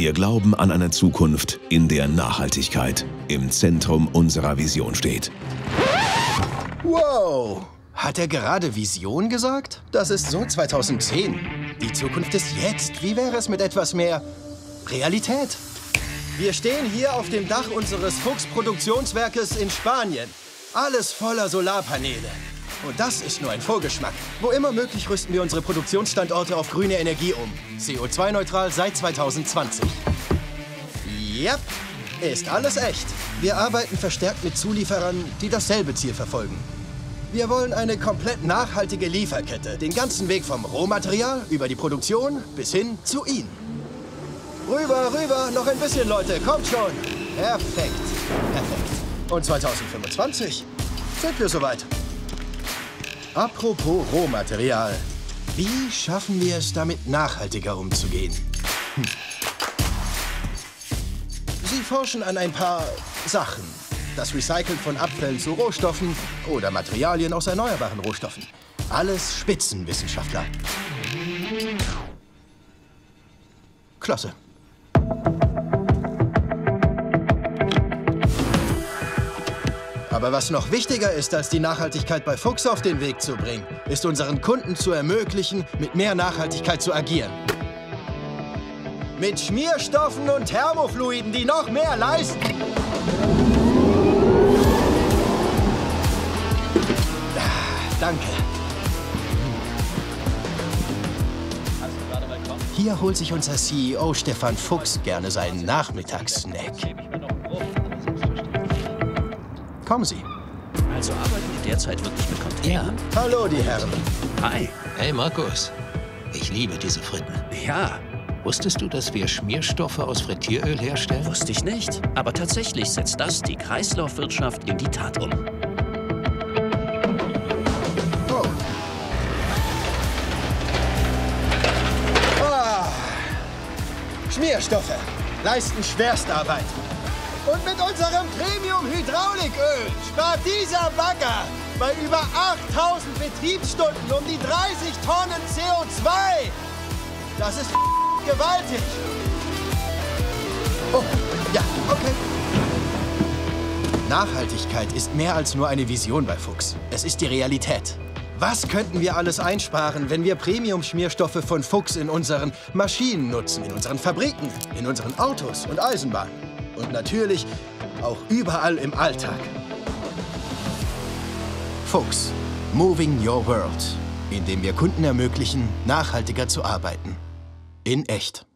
Wir glauben an eine Zukunft, in der Nachhaltigkeit im Zentrum unserer Vision steht. Wow! Hat er gerade Vision gesagt? Das ist so 2010. Die Zukunft ist jetzt. Wie wäre es mit etwas mehr Realität? Wir stehen hier auf dem Dach unseres Fuchs-Produktionswerkes in Spanien. Alles voller Solarpaneele. Und das ist nur ein Vorgeschmack. Wo immer möglich rüsten wir unsere Produktionsstandorte auf grüne Energie um. CO2-neutral seit 2020. Yep, ist alles echt. Wir arbeiten verstärkt mit Zulieferern, die dasselbe Ziel verfolgen. Wir wollen eine komplett nachhaltige Lieferkette. Den ganzen Weg vom Rohmaterial über die Produktion bis hin zu Ihnen. Rüber, rüber, noch ein bisschen, Leute. Kommt schon. Perfekt. Perfekt. Und 2025 sind wir soweit. Apropos Rohmaterial. Wie schaffen wir es, damit nachhaltiger umzugehen? Sie forschen an ein paar Sachen. Das Recyceln von Abfällen zu Rohstoffen oder Materialien aus erneuerbaren Rohstoffen. Alles Spitzenwissenschaftler. Klasse. Aber was noch wichtiger ist, als die Nachhaltigkeit bei Fuchs auf den Weg zu bringen, ist unseren Kunden zu ermöglichen, mit mehr Nachhaltigkeit zu agieren. Mit Schmierstoffen und Thermofluiden, die noch mehr leisten. Danke. Hier holt sich unser CEO Stefan Fuchs gerne seinen Nachmittagssnack. Kommen Sie. Also arbeiten wir derzeit wirklich mit Containern? Hallo, die Herren. Hi. Hey Markus, ich liebe diese Fritten. Ja, Wusstest du, dass wir Schmierstoffe aus Frittieröl herstellen? wusste ich nicht. Aber tatsächlich setzt das die Kreislaufwirtschaft in die Tat um. Oh. Ah. Schmierstoffe leisten Schwerstarbeit. Und mit unserem Premium-Hydrauliköl spart dieser Bagger bei über 8000 Betriebsstunden um die 30 Tonnen CO2. Das ist gewaltig. Oh, ja, okay. Nachhaltigkeit ist mehr als nur eine Vision bei Fuchs. Es ist die Realität. Was könnten wir alles einsparen, wenn wir Premium-Schmierstoffe von Fuchs in unseren Maschinen nutzen, in unseren Fabriken, in unseren Autos und Eisenbahnen? Und natürlich auch überall im Alltag. Fuchs, moving your world, indem wir Kunden ermöglichen, nachhaltiger zu arbeiten. In echt.